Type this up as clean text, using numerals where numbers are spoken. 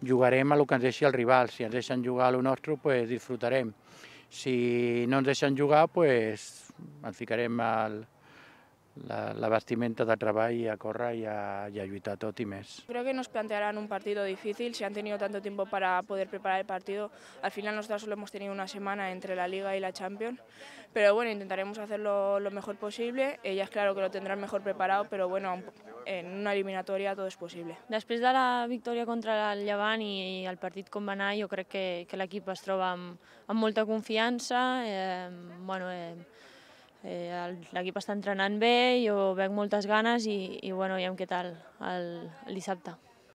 jugarem a el que ens deixi el rival. Si ens deixen jugar a lo nostre, pues disfrutarem. Si no ens deixen jugar, pues ens ficarem la vestimenta de treball y a córrer y a lluitar tot y més. Creo que nos plantearán un partido difícil, si han tenido tanto tiempo para poder preparar el partido. Al final nosotros solo hemos tenido una semana entre la Liga y la Champions, pero bueno, intentaremos hacerlo lo mejor posible. Ellas claro que lo tendrán mejor preparado, pero bueno, en una eliminatoria todo es posible. Després de la victòria contra el Llevant i el partit com va anar, jo crec que l'equip es troba amb molta confiança. L'equip està entrenant bé, jo veig moltes ganes i veiem què tal el dissabte.